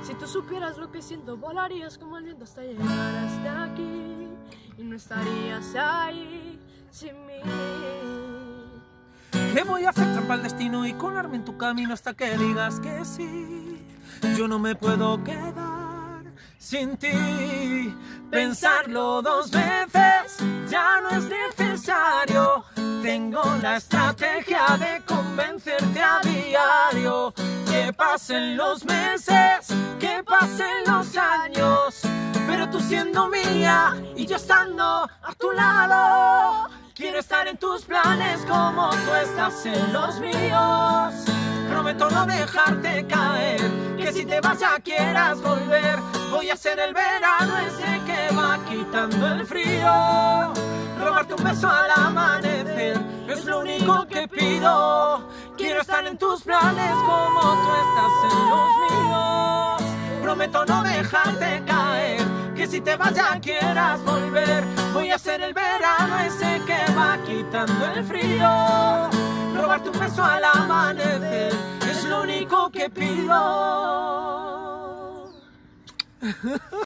Si tú supieras lo que siento, volarías como el viento hasta llegar hasta aquí y no estarías ahí sin mí. Le voy a hacer trampa al destino y colarme en tu camino hasta que digas que sí. Yo no me puedo quedar sin ti. Pensarlo dos veces ya no es necesario. Tengo la estrategia de convencerte a diario. Que pasen los meses, que pasen los años, pero tú siendo mía y yo estando a tu lado. Quiero estar en tus planes como tú estás en los míos. Prometo no dejarte caer, que si te vas ya quieras volver. Voy a ser el verano ese que va quitando el frío. Robarte un beso al amanecer es lo único que pido. Quiero estar en tus planes como tú estás en los míos. Prometo no dejarte caer, que si te vas ya quieras volver. Voy a ser el verano ese que va quitando el frío. Robarte un beso al amanecer es lo único que pido.